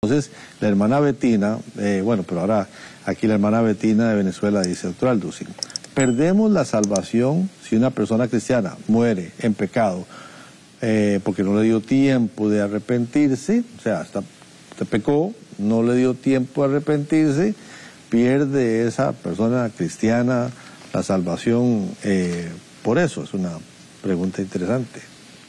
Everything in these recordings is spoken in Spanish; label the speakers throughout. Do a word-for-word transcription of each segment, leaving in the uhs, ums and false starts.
Speaker 1: Entonces, la hermana Betina, eh, bueno, pero ahora aquí la hermana Betina de Venezuela dice, doctor Alducin, perdemos la salvación si una persona cristiana muere en pecado eh, porque no le dio tiempo de arrepentirse, o sea, hasta te pecó, no le dio tiempo de arrepentirse, pierde esa persona cristiana la salvación eh, por eso. Es una pregunta interesante.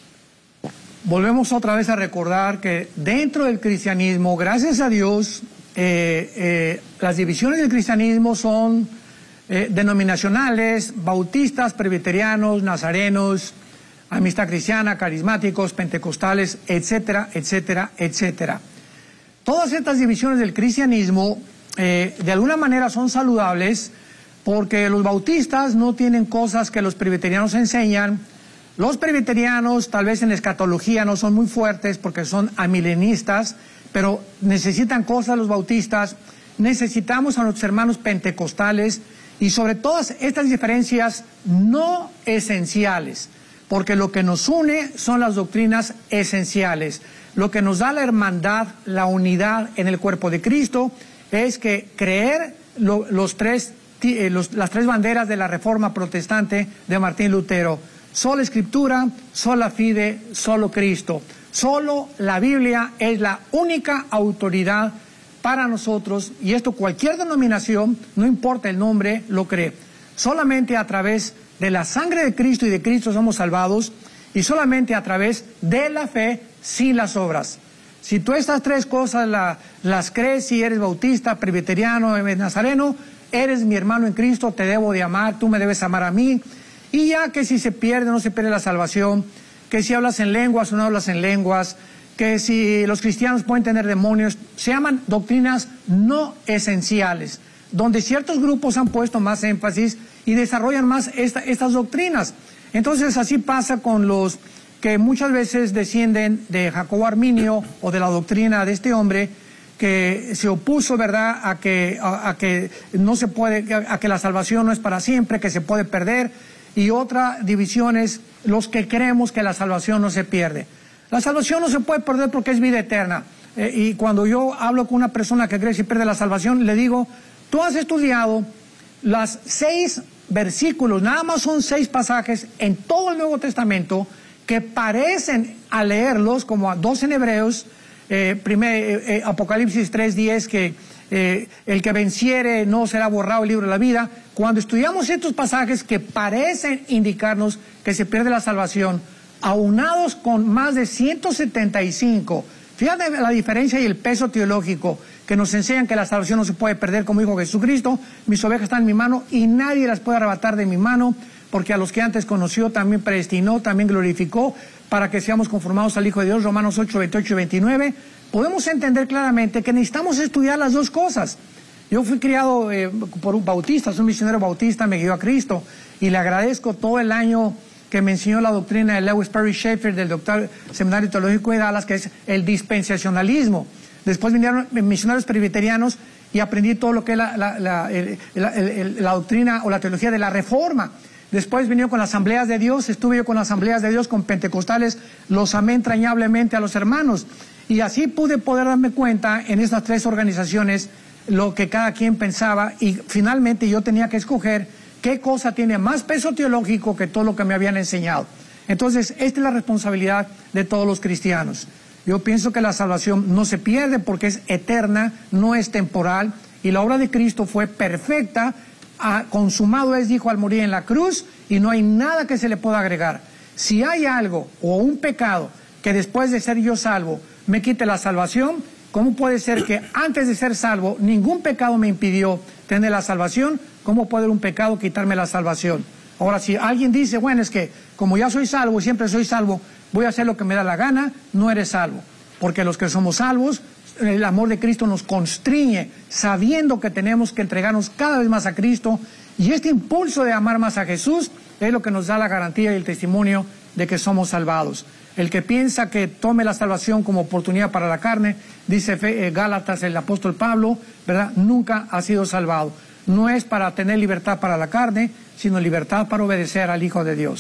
Speaker 2: Volvemos otra vez a recordar que dentro del cristianismo, gracias a Dios, eh, eh, las divisiones del cristianismo son eh, denominacionales, bautistas, presbiterianos, nazarenos, amistad cristiana, carismáticos, pentecostales, etcétera, etcétera, etcétera. Todas estas divisiones del cristianismo eh, de alguna manera son saludables porque los bautistas no tienen cosas que los presbiterianos enseñan. Los presbiterianos tal vez en escatología no son muy fuertes porque son amilenistas, pero necesitan cosas los bautistas. Necesitamos a nuestros hermanos pentecostales y sobre todas estas diferencias no esenciales, porque lo que nos une son las doctrinas esenciales. Lo que nos da la hermandad, la unidad en el cuerpo de Cristo, es que creer lo, los tres, eh, los, las tres banderas de la Reforma Protestante de Martín Lutero. Sola Escritura, sola fide, solo Cristo. Solo la Biblia es la única autoridad para nosotros, y esto cualquier denominación, no importa el nombre, lo cree. Solamente a través de la sangre de Cristo y de Cristo somos salvados, y solamente a través de la fe, sin las obras. Si tú estas tres cosas la, las crees, si eres bautista, presbiteriano, nazareno, eres mi hermano en Cristo, te debo de amar, tú me debes amar a mí. Y ya que si se pierde, no se pierde la salvación, que si hablas en lenguas o no hablas en lenguas, que si los cristianos pueden tener demonios, se llaman doctrinas no esenciales, donde ciertos grupos han puesto más énfasis y desarrollan más esta, estas doctrinas. Entonces así pasa con los que muchas veces descienden de Jacobo Arminio o de la doctrina de este hombre que se opuso, ¿verdad?, a que, a, a que no se puede, a, a que la salvación no es para siempre, que se puede perder. Y otra división es los que creemos que la salvación no se pierde. La salvación no se puede perder porque es vida eterna. Eh, y cuando yo hablo con una persona que cree que se pierde la salvación, le digo, tú has estudiado las seis versículos, nada más son seis pasajes en todo el Nuevo Testamento que parecen a leerlos, como a dos en Hebreos, eh, primer, eh, eh, Apocalipsis tres diez, que eh, el que venciere no será borrado el libro de la vida. Cuando estudiamos estos pasajes que parecen indicarnos que se pierde la salvación, aunados con más de ciento setenta y cinco, fíjate la diferencia y el peso teológico, que nos enseñan que la salvación no se puede perder, como dijo Jesucristo, mis ovejas están en mi mano y nadie las puede arrebatar de mi mano, porque a los que antes conoció también predestinó, también glorificó, para que seamos conformados al Hijo de Dios, Romanos ocho, veintiocho y veintinueve, podemos entender claramente que necesitamos estudiar las dos cosas. Yo fui criado eh, por un bautista, soy un misionero bautista, me guió a Cristo, y le agradezco todo el año que me enseñó la doctrina de Lewis Perry Schaeffer del doctor Seminario Teológico de Dallas, que es el dispensacionalismo. Después vinieron misioneros presbiterianos y aprendí todo lo que es la, la, la, el, la, el, la doctrina o la teología de la Reforma. Después vino con las asambleas de Dios, estuve yo con las asambleas de Dios, con pentecostales, los amé entrañablemente a los hermanos. Y así pude poder darme cuenta en estas tres organizaciones lo que cada quien pensaba, y finalmente yo tenía que escoger qué cosa tiene más peso teológico que todo lo que me habían enseñado. Entonces, esta es la responsabilidad de todos los cristianos. Yo pienso que la salvación no se pierde porque es eterna, no es temporal, y la obra de Cristo fue perfecta, a, consumado es, dijo al morir en la cruz, y no hay nada que se le pueda agregar. Si hay algo o un pecado que después de ser yo salvo me quite la salvación, ¿cómo puede ser que antes de ser salvo ningún pecado me impidió tener la salvación? ¿Cómo puede un pecado quitarme la salvación? Ahora, si alguien dice, bueno, es que como ya soy salvo y siempre soy salvo, voy a hacer lo que me da la gana, no eres salvo. Porque los que somos salvos, el amor de Cristo nos constriñe, sabiendo que tenemos que entregarnos cada vez más a Cristo, y este impulso de amar más a Jesús es lo que nos da la garantía y el testimonio de que somos salvados. El que piensa que tome la salvación como oportunidad para la carne, dice eh, Gálatas, el apóstol Pablo, ¿verdad?, nunca ha sido salvado. No es para tener libertad para la carne, sino libertad para obedecer al Hijo de Dios.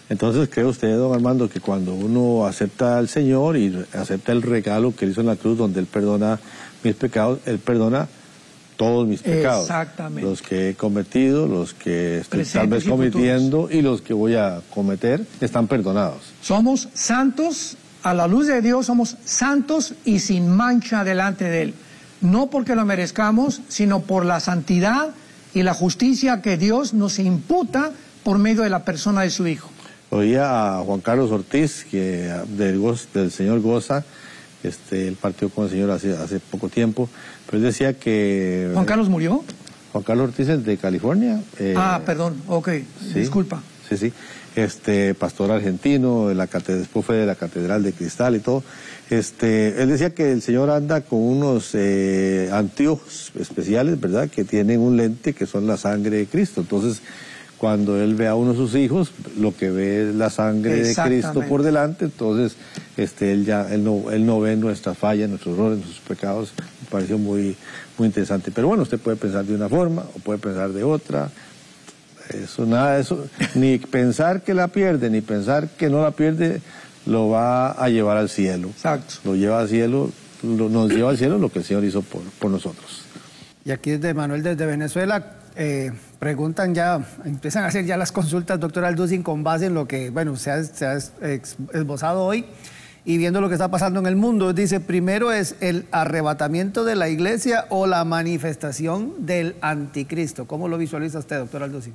Speaker 1: Entonces, ¿cree usted, don Armando, que cuando uno acepta al Señor y acepta el regalo que Él hizo en la cruz, donde Él perdona mis pecados, Él perdona todos mis pecados?
Speaker 2: Exactamente.
Speaker 1: Los que he cometido, los que estoy
Speaker 2: Presentes
Speaker 1: tal vez
Speaker 2: y
Speaker 1: cometiendo
Speaker 2: futuros.
Speaker 1: y los que voy a cometer, están perdonados.
Speaker 2: Somos santos, a la luz de Dios somos santos y sin mancha delante de Él. No porque lo merezcamos, sino por la santidad y la justicia que Dios nos imputa por medio de la persona de su Hijo.
Speaker 1: Oía a Juan Carlos Ortiz, que del, del señor Goza, este, él partió con el señor hace, hace poco tiempo, pero él decía que...
Speaker 2: ¿Juan Carlos murió?
Speaker 1: Juan Carlos Ortiz es de California. Eh,
Speaker 2: ah, perdón, ok,
Speaker 1: sí,
Speaker 2: disculpa.
Speaker 1: Sí, sí, este, pastor argentino, de la catedral, después fue de la Catedral de Cristal y todo. Este, él decía que el señor anda con unos eh, anteojos especiales, ¿verdad?, que tienen un lente que son la sangre de Cristo. Entonces, cuando él ve a uno de sus hijos, lo que ve es la sangre de Cristo por delante, entonces este, él ya él no, él no ve nuestras fallas, nuestros errores, nuestros pecados. Me pareció muy, muy interesante. Pero bueno, usted puede pensar de una forma o puede pensar de otra. Eso, nada de eso, ni pensar que la pierde, ni pensar que no la pierde, lo va a llevar al cielo.
Speaker 2: Exacto.
Speaker 1: Lo lleva al cielo, lo, nos lleva al cielo lo que el Señor hizo por, por nosotros.
Speaker 3: Y aquí desde Manuel, desde Venezuela, eh, preguntan ya, empiezan a hacer ya las consultas, doctor Alducin, con base en lo que, bueno, se ha, se ha esbozado hoy y viendo lo que está pasando en el mundo. Dice, primero es el arrebatamiento de la iglesia o la manifestación del anticristo. ¿Cómo lo visualiza usted, doctor Alducin?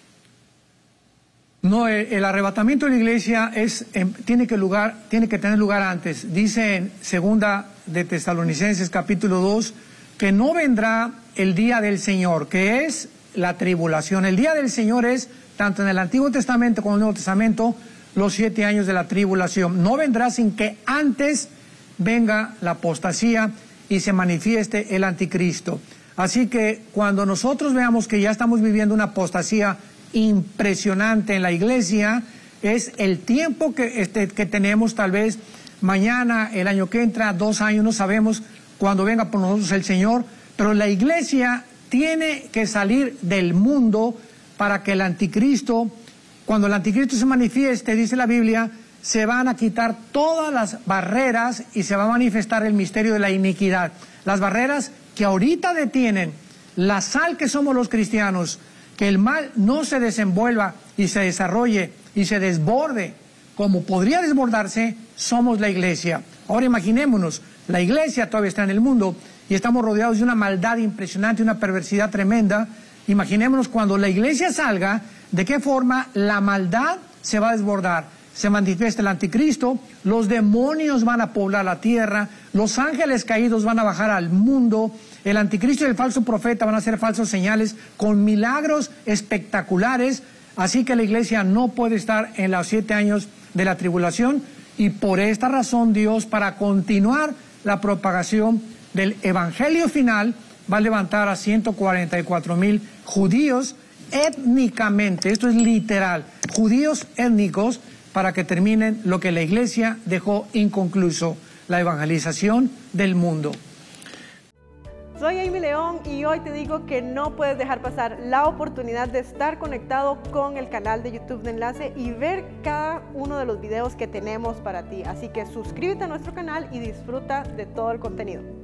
Speaker 2: No, el, el arrebatamiento de la iglesia es, eh, tiene, que lugar, tiene que tener lugar antes. Dice en segunda de Tesalonicenses capítulo dos, que no vendrá el día del Señor, que es la tribulación. El día del Señor es, tanto en el Antiguo Testamento como en el Nuevo Testamento, los siete años de la tribulación. No vendrá sin que antes venga la apostasía y se manifieste el anticristo. Así que cuando nosotros veamos que ya estamos viviendo una apostasía impresionante en la iglesia, es el tiempo que, este, que tenemos, tal vez mañana, el año que entra, dos años, no sabemos cuando venga por nosotros el Señor, pero la iglesia tiene que salir del mundo para que el anticristo, cuando el anticristo se manifieste, dice la Biblia, se van a quitar todas las barreras y se va a manifestar el misterio de la iniquidad. Las barreras que ahorita detienen la sal que somos los cristianos, que el mal no se desenvuelva y se desarrolle y se desborde como podría desbordarse, somos la iglesia. Ahora imaginémonos, la iglesia todavía está en el mundo y estamos rodeados de una maldad impresionante, una perversidad tremenda. Imaginémonos cuando la iglesia salga, de qué forma la maldad se va a desbordar. Se manifiesta el anticristo, los demonios van a poblar la tierra, los ángeles caídos van a bajar al mundo, el anticristo y el falso profeta van a hacer falsos señales con milagros espectaculares. Así que la iglesia no puede estar en los siete años de la tribulación, y por esta razón Dios, para continuar la propagación del evangelio final, va a levantar a ciento cuarenta y cuatro mil judíos étnicamente, esto es literal, judíos étnicos, para que terminen lo que la iglesia dejó inconcluso, la evangelización del mundo.
Speaker 4: Soy Amy León y hoy te digo que no puedes dejar pasar la oportunidad de estar conectado con el canal de YouTube de Enlace y ver cada uno de los videos que tenemos para ti. Así que suscríbete a nuestro canal y disfruta de todo el contenido.